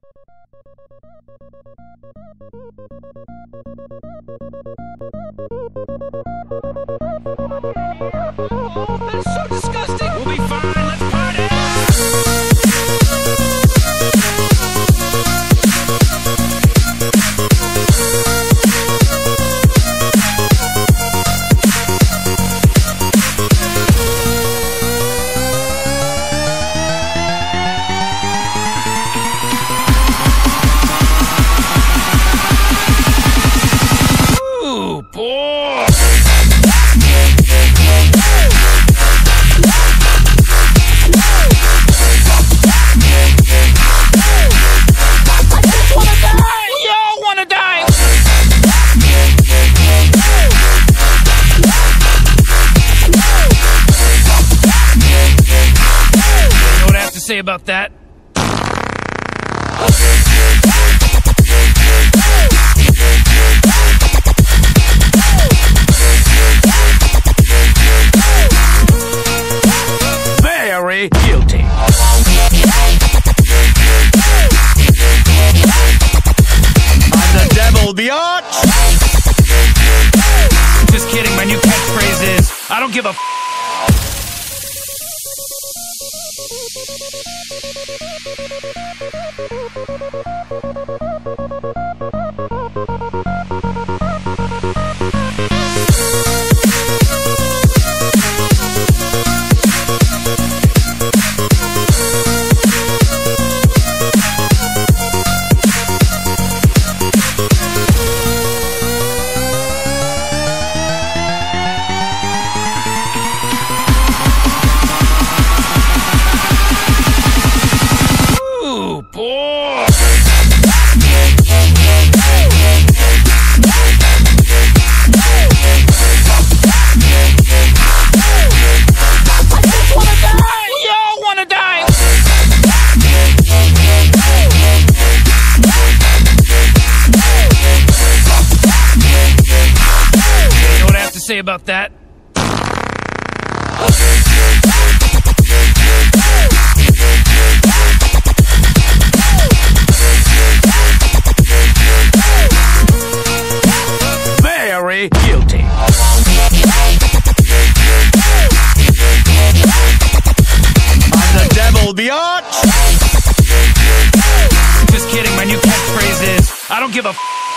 That's so disgusting! We'll be fine, let's party! Ooh, boy! Say about that? Very guilty. I'm the devil, biatch! Just kidding, my new catchphrase is, I don't give a f***. Say about that? Very guilty. I'm the devil, biatch! Just kidding, my new catchphrase is, I don't give a f***.